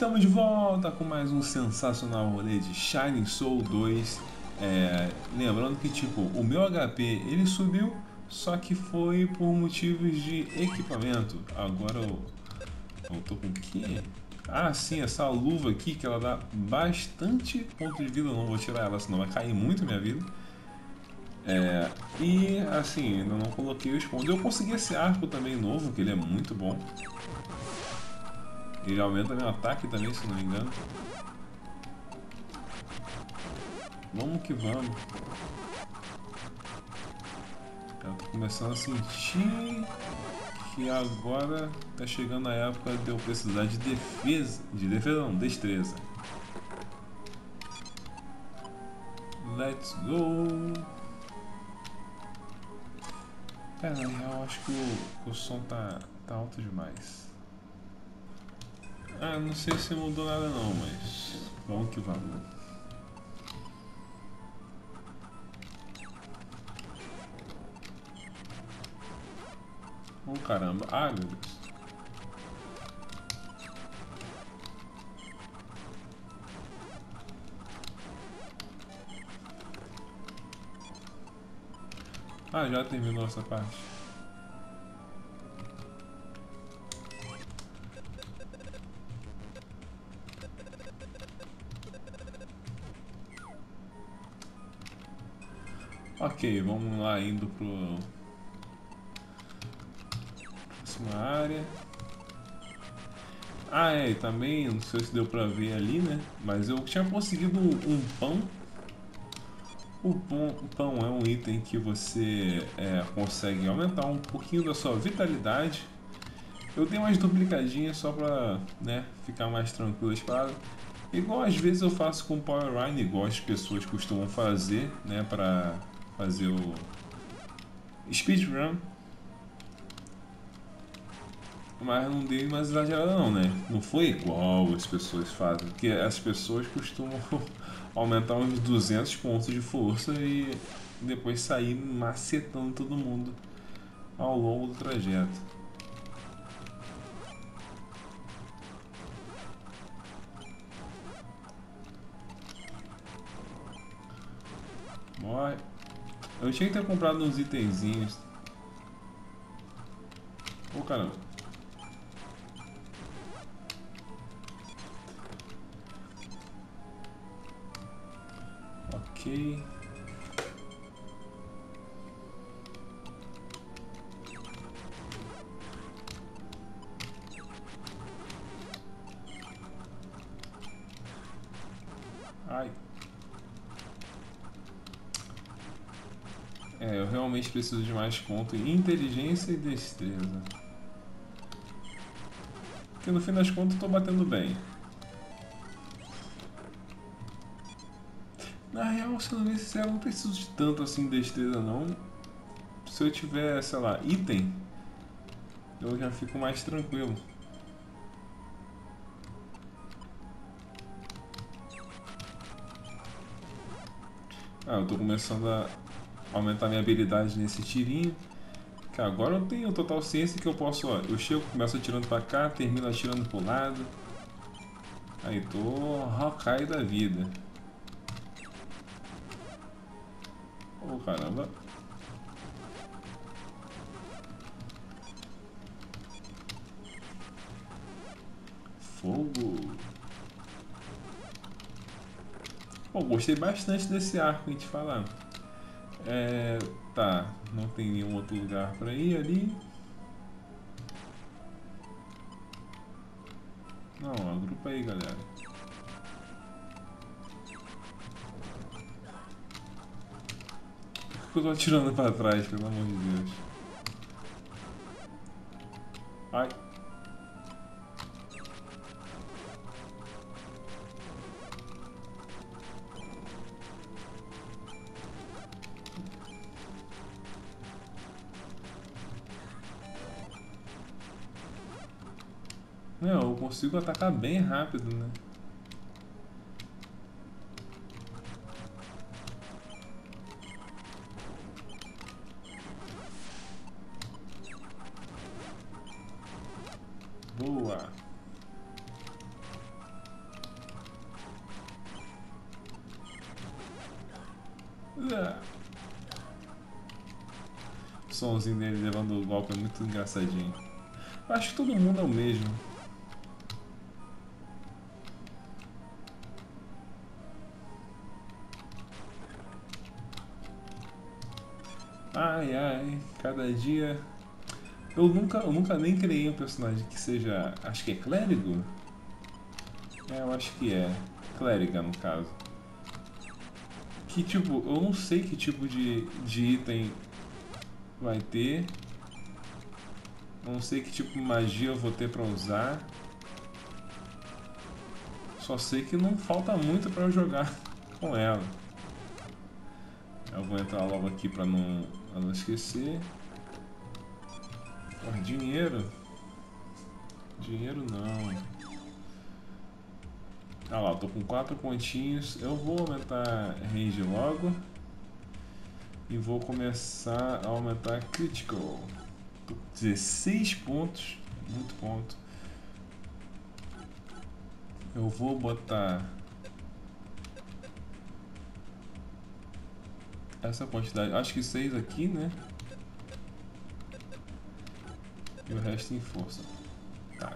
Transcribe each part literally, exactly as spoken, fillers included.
Estamos de volta com mais um sensacional rolê de Shining Soul dois. É, lembrando que tipo, o meu H P ele subiu, só que foi por motivos de equipamento. Agora eu, eu tô com o quê? Ah, sim, essa luva aqui que ela dá bastante ponto de vida. Eu não vou tirar ela, senão vai cair muito minha vida. É, e assim, ainda não coloquei os pontos. Eu consegui esse arco também novo, que ele é muito bom. Ele aumenta meu ataque também, se não me engano. Vamos que vamos. Eu tô começando a sentir que agora tá chegando a época de eu precisar de defesa. De defesa não, destreza. Let's go! Cara, na real acho que o, o som tá, tá alto demais. Ah, não sei se mudou nada não, mas vamos que vamos. Oh caramba, ah meu Deus. Ah, já terminou essa parte. Ok, vamos lá indo pro próxima área. Ah, é, e também, não sei se deu pra ver ali, né? Mas eu tinha conseguido um, um pão. O pão, o pão é um item que você é, consegue aumentar um pouquinho da sua vitalidade. Eu dei umas duplicadinhas só pra, né, ficar mais tranquilo as paradas. Igual às vezes eu faço com Power Run, igual as pessoas costumam fazer, né, pra fazer o speedrun. Mas não dei mais exagerada não, né? Não foi igual as pessoas fazem, porque as pessoas costumam aumentar uns duzentos pontos de força e depois sair macetando todo mundo ao longo do trajeto. Morre. Eu tinha que ter comprado uns itenzinhos. Ô oh, caramba. Ok. Ai. É, eu realmente preciso de mais pontos em inteligência e destreza. Porque no fim das contas eu tô batendo bem. Na real, sendo bem sincero, eu não preciso de tanto assim destreza não. Se eu tiver, sei lá, item, eu já fico mais tranquilo. Ah, eu tô começando a aumentar minha habilidade nesse tirinho. Que agora eu tenho total ciência que eu posso, ó, eu chego, começo atirando pra cá, termino atirando pro lado. Aí tô Hawkeye da vida. Oh caramba. Fogo. Bom, gostei bastante desse arco, hein, te falar. É, tá, não tem nenhum outro lugar pra ir ali. Não, agrupa aí, galera. Por que eu tô atirando pra trás, pelo amor de Deus? Ai. Não, eu consigo atacar bem rápido, né? Boa. O somzinho dele levando o golpe é muito engraçadinho. Eu acho que todo mundo é o mesmo. Ai ai, cada dia. Eu nunca, eu nunca nem criei um personagem que seja. Acho que é clérigo? É, eu acho que é. Clériga no caso. Que tipo, eu não sei que tipo de, de item vai ter. Eu não sei que tipo de magia eu vou ter pra usar. Só sei que não falta muito pra eu jogar com ela. Eu vou entrar logo aqui pra não, pra não esquecer. Porra, dinheiro? Dinheiro não. Ah lá, eu tô com quatro pontinhos. Eu vou aumentar range logo. E vou começar a aumentar critical. dezesseis pontos. Muito ponto. Eu vou botar essa quantidade. Acho que seis aqui, né? E o resto em força. Tá.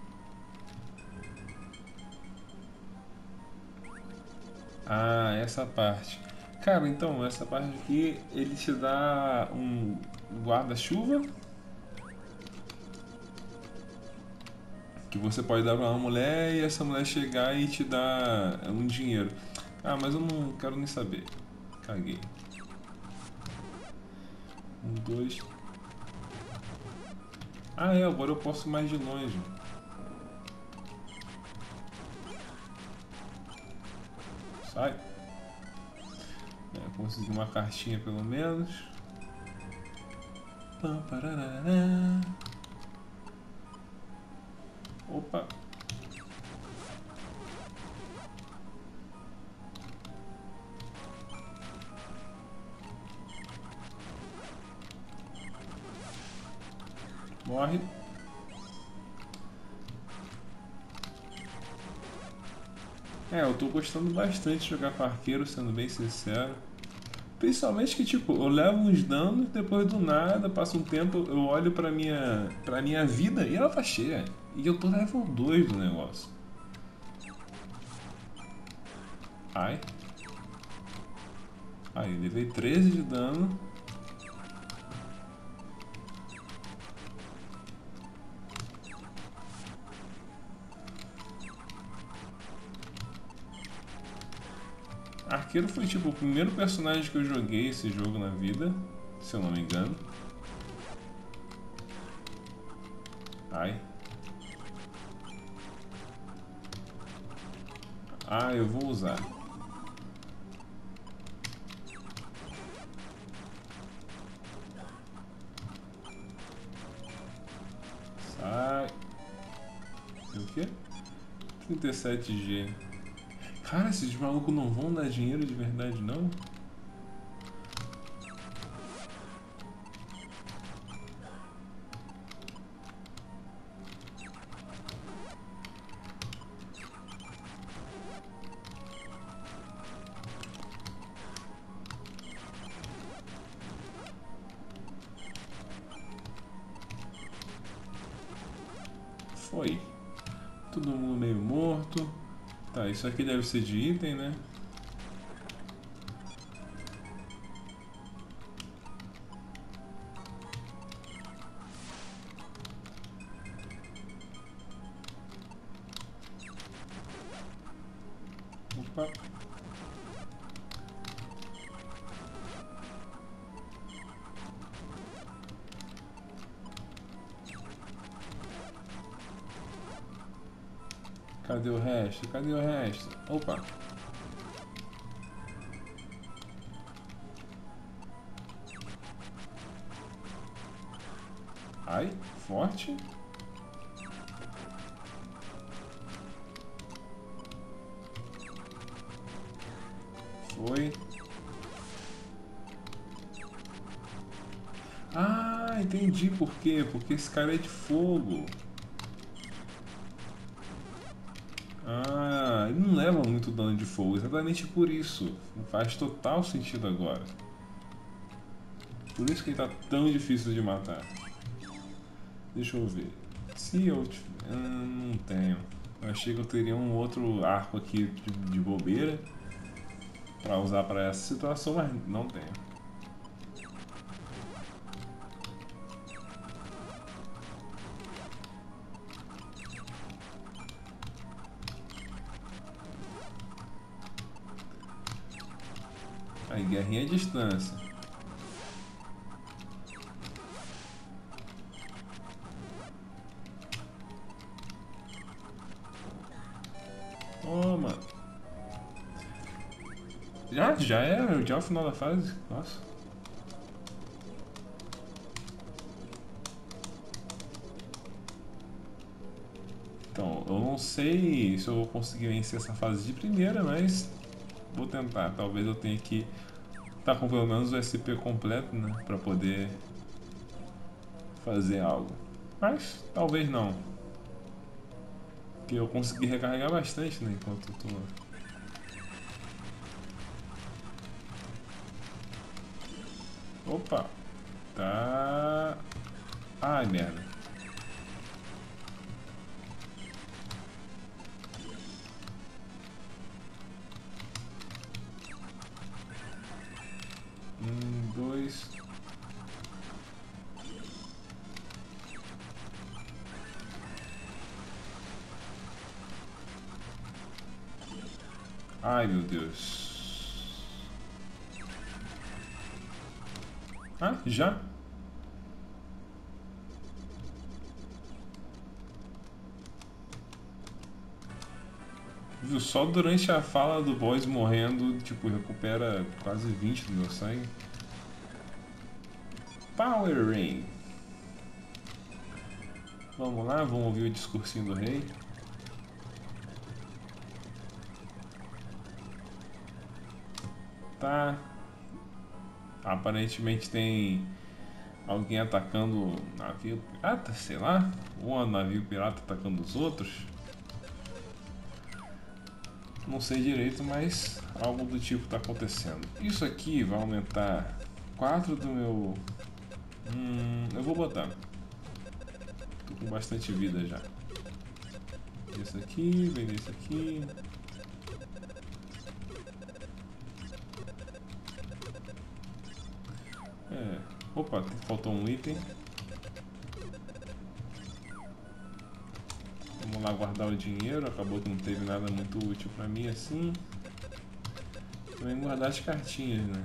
Ah, essa parte. Cara, então, essa parte aqui, ele te dá um guarda-chuva que você pode dar pra uma mulher e essa mulher chegar e te dar um dinheiro. Ah, mas eu não quero nem saber. Caguei. Um, dois. Ah, é, agora eu posso ir mais de longe. Sai. É, consegui uma cartinha pelo menos. Pam, parará. Opa. Morre. É, eu tô gostando bastante de jogar com arqueiro, sendo bem sincero. Principalmente que, tipo, eu levo uns danos, depois do nada, passa um tempo, eu olho pra minha, pra minha vida e ela tá cheia. E eu tô level dois do negócio. Ai. Aí, levei treze de dano. Arqueiro foi tipo o primeiro personagem que eu joguei esse jogo na vida, se eu não me engano. Ai. Ah, eu vou usar. Sai. E o quê? trinta e sete G. Cara, esses malucos não vão dar dinheiro de verdade, não? Foi. Todo mundo meio morto. Tá, isso aqui deve ser de item, né? Opa. Cadê o resto? Cadê o resto? Opa. Ai, forte. Foi. Ah, entendi por quê. Porque esse cara é de fogo. Ah, ele não leva muito dano de fogo, exatamente por isso. Faz total sentido agora. Por isso que ele tá tão difícil de matar. Deixa eu ver. Se eu tiver... Hum, não tenho. Eu achei que eu teria um outro arco aqui de, de bobeira pra usar pra essa situação, mas não tenho. Aí, guerrinha à distância. Toma. Já, já é, já é o final da fase. Nossa. Então, eu não sei se eu vou conseguir vencer essa fase de primeira, mas vou tentar. Talvez eu tenha que estar com pelo menos o S P completo, né? Pra poder fazer algo. Mas talvez não. Porque eu consegui recarregar bastante, né? Enquanto eu tô... Opa! Tá... Ai, merda. Um, dois... Ai, meu Deus. Ah, já? Viu? Só durante a fala do boss morrendo, tipo, recupera quase vinte do meu sangue. Power Rain. Vamos lá, vamos ouvir o discursinho do rei. Tá. Aparentemente tem alguém atacando navio pirata, sei lá. Ou um navio pirata atacando os outros. Não sei direito, mas algo do tipo está acontecendo. Isso aqui vai aumentar quatro do meu... Hum, eu vou botar. Tô com bastante vida já. Esse aqui, vem desse aqui. É. Opa, faltou um item. Vamos lá guardar o dinheiro. Acabou que não teve nada muito útil pra mim assim. Também guardar as cartinhas, né?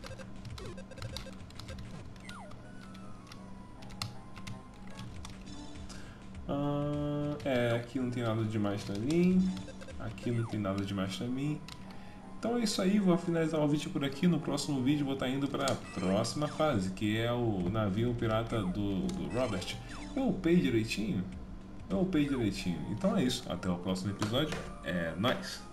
Ah, é, aqui não tem nada demais pra mim. Aqui não tem nada demais pra mim. Então é isso aí, vou finalizar o vídeo por aqui. No próximo vídeo vou estar indo para a próxima fase, que é o navio pirata do, do Robert. Eu upei direitinho? Eu upei direitinho. Então é isso, até o próximo episódio. É nóis!